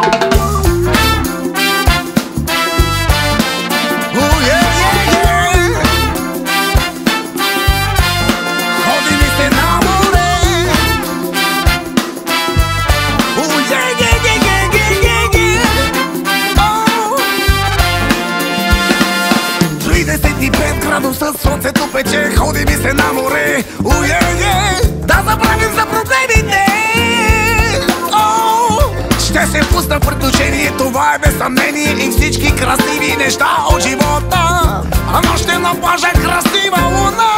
Със слънцето пече, ходи ми се на море. Да забравим за проблемите. Ще се пусна приключение, това е без съмнение. И всички красиви неща от живота. Но ще на плажа красива луна.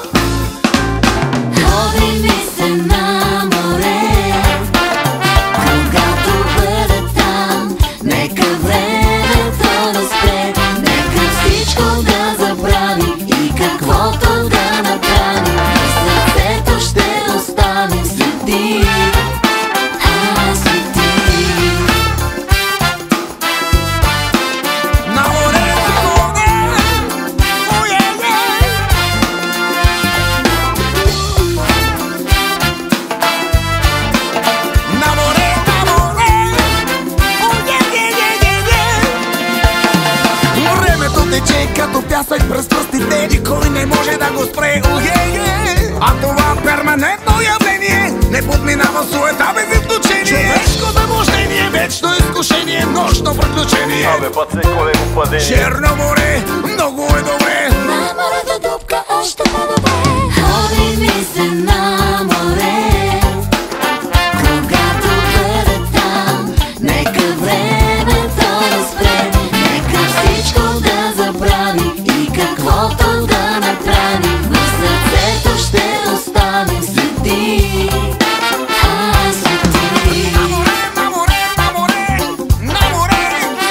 Ходи ми се на море. Когато бъде там, нека времето да спре. Нека всичко да забрави и каквото да направи. В сърцето ще останем следи. Като пясък през пръстите, никой не може да го спре. А това перманентно явление не подминава суета без изключение. Човешко заблуждение, вечно изкушение, нощно приключение. Абе, пацай, колего падение. Черно море, много е добре. На морето дупка още по-добре. Ходи ми се на море. Когато бъде там, нека времето да спре. Нека всичко да забрави и каквото да направи. В сърцето ще останем следи. Следи. На море, на море, на море, на море.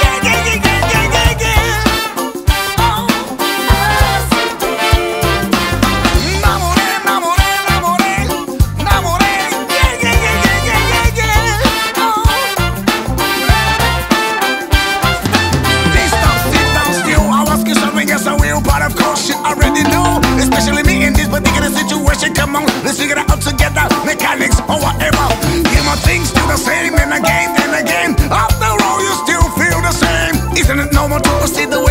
На море, на море, на море, на море. Sit down still, I was considering yes I will, but of course you already know. Especially me in this particular situation. Come on, let's figure it out together. Mechanics or whatever. Yeah, my things still the same and again and again. After all, you still feel the same. Isn't it normal to see the way